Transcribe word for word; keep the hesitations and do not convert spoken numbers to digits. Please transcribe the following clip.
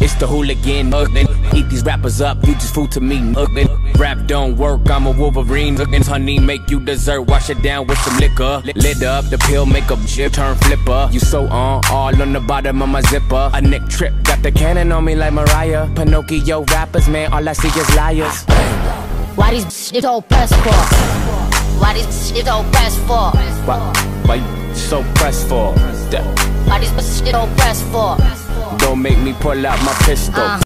It's the hooligan, uh, eat these rappers up, you just fool to me, uh, rap don't work, I'm a Wolverine, uh, honey make you dessert, wash it down with some liquor, lit up, the pill make a shit turn flipper, you so on, all on the bottom of my zipper, a neck trip, got the cannon on me like Mariah, Pinocchio rappers, man, all I see is liars. Why these shit so pressed for? Why these shit so pressed for? Why, why you so pressed for? Why these shit so pressed for? Don't make me pull out my pistol. Uh.